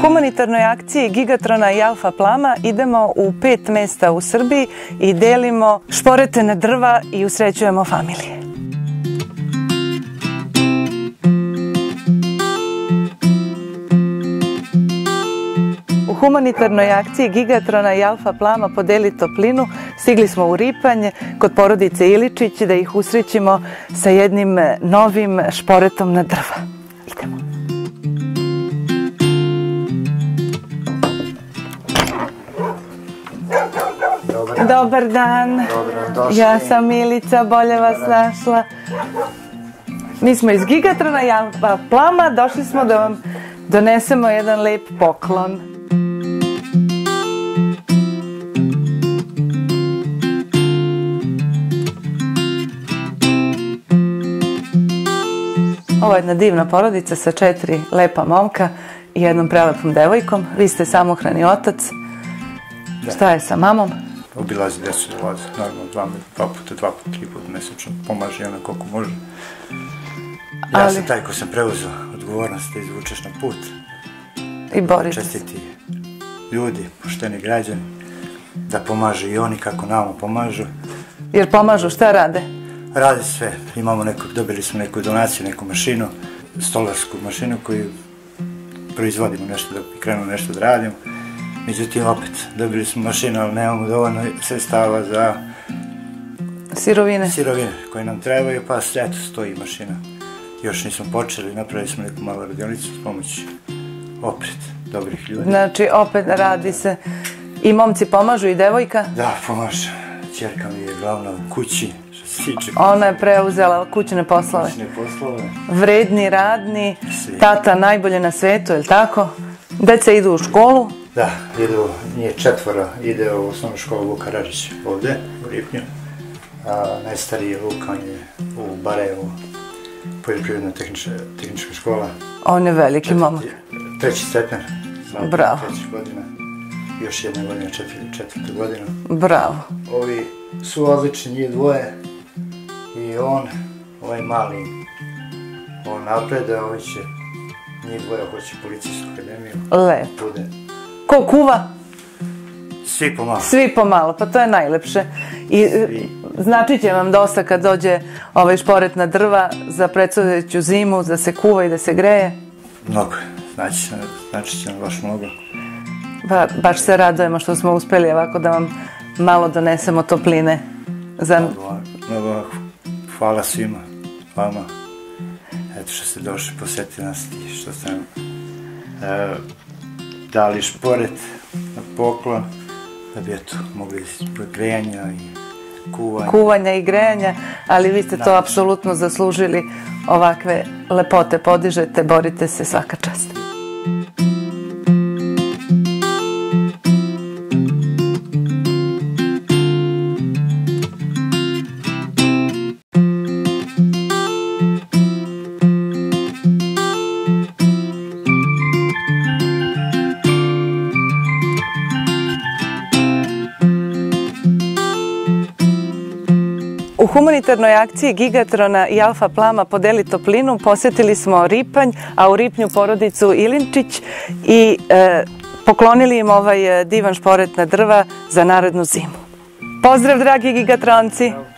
humanitarnoj akciji Gigatrona i Alfa Plama idemo u 5 mesta u Srbiji i delimo šporetena drva i usrećujemo familije. U humanitarnoj akciji Gigatrona i Alfa Plama podeli toplinu stigli smo u Ripanj kod porodice Iličić da ih usrećimo sa jednim novim šporetom na drva. Idemo. Dobar dan. Ja sam Milica, bolje vas našla. Mi smo iz Gigatrona i Alfa Plama, došli smo da vam donesemo jedan lep poklon. Ovo je jedna divna porodica sa 4 lepa momka i jednom prelepom devojkom. Vi ste samohrani otac. Šta je sa mamom? Obilazi decu, dolazi, naravno, 2 puta, 3 puta mesečno, pomaže ona koliko može. Ja sam taj ko sam preuzeo odgovornost da izvučeš na put. I borite se. Čestiti ljudi, pošteni građani, da pomažu i oni kako nama pomažu. Jer pomažu, šta rade? Radi sve. Dobili smo neku donaciju, neku mašinu, stolarsku mašinu koju proizvodimo nešto, da krenemo nešto da radimo. Međutim, opet, dobili smo mašinu, ali nemamo dovoljno sredstava za sirovine koje nam trebaju, pa eto, stoji mašina. Još nismo počeli, napravili smo neku malu radionicu s pomoći opet dobrih ljudi. Znači, opet radi se. I momci pomažu i devojka? Da, pomaže. Ćerka mi je glavna u kući. Ona je preuzela kućne poslove. Vredni, radni, tata najbolje na svetu, je li tako? Deca idu u školu? Da, idu, nije 4, ide u osnovnu školu Vuka Radić ovde, u Ripnju. Najstariji je Luka, on je u Barajevu, poljoprivredna tehnička škola. On je veliki momak. 3. stepen. Bravo. 3. godina. Još 1 godina, 4. godina. Bravo. Ovi su odlični, njih dvoje. I on, ovaj mali, on napreda, ovi će, njih dvoje hoće policijsku akademiju. Lepo. Ko kuva? Svi pomalo. Svi pomalo, pa to je najlepše. I znači će vam dosta kad dođe ovaj šporet na drva za predstojeću zimu, da se kuva i da se greje? Mnogo, znači će nam baš mnogo. Baš se radujemo što smo uspeli ovako da vam malo donesemo topline. Mnogo hvala svima, vama. Eto što ste došli, posjetili nas i što ste nam dali šporet na poklon, da bi eto mogli grejanja i kuvanja. Kuvanja i grejanja, ali vi ste to apsolutno zaslužili, ovakve lepote podižete, borite se, svaka čast. U humanitarnoj akciji Gigatrona i Alfa Plama podeli toplinu posjetili smo Ripanj, a u Ripnju porodicu Iličić i poklonili im ovaj divan šporet na drva za narednu zimu. Pozdrav, dragi Gigatronci!